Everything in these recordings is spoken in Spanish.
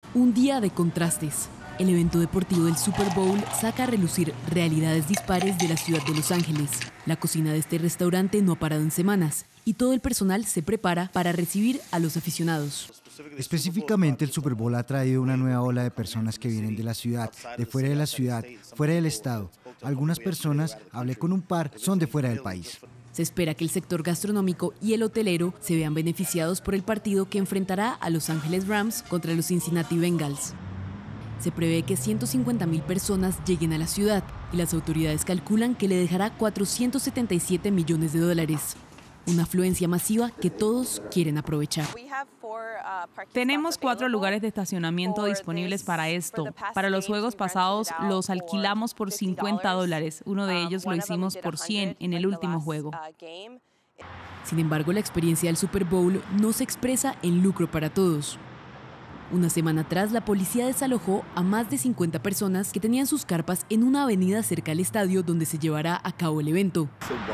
Un día de contrastes. El evento deportivo del Super Bowl saca a relucir realidades dispares de la ciudad de Los Ángeles. La cocina de este restaurante no ha parado en semanas y todo el personal se prepara para recibir a los aficionados. Específicamente, el Super Bowl ha traído una nueva ola de personas que vienen de la ciudad, de fuera de la ciudad, fuera del estado. Algunas personas, hablé con un par, son de fuera del país. Se espera que el sector gastronómico y el hotelero se vean beneficiados por el partido que enfrentará a Los Ángeles Rams contra los Cincinnati Bengals. Se prevé que 150,000 personas lleguen a la ciudad y las autoridades calculan que le dejará 477 millones de dólares. Una afluencia masiva que todos quieren aprovechar. Tenemos 4 lugares de estacionamiento disponibles para esto. Para los juegos pasados los alquilamos por $50. Uno de ellos lo hicimos por 100 en el último juego. Sin embargo, la experiencia del Super Bowl no se expresa en lucro para todos. Una semana atrás, la policía desalojó a más de 50 personas que tenían sus carpas en una avenida cerca al estadio donde se llevará a cabo el evento.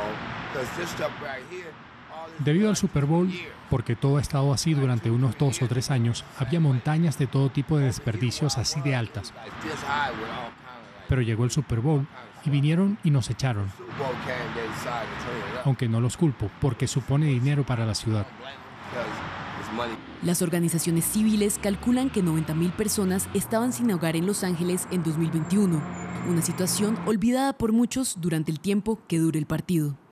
Debido al Super Bowl, porque todo ha estado así durante unos 2 o 3 años, había montañas de todo tipo de desperdicios así de altas. Pero llegó el Super Bowl y vinieron y nos echaron. Aunque no los culpo, porque supone dinero para la ciudad. Las organizaciones civiles calculan que 90,000 personas estaban sin hogar en Los Ángeles en 2021, una situación olvidada por muchos durante el tiempo que dure el partido.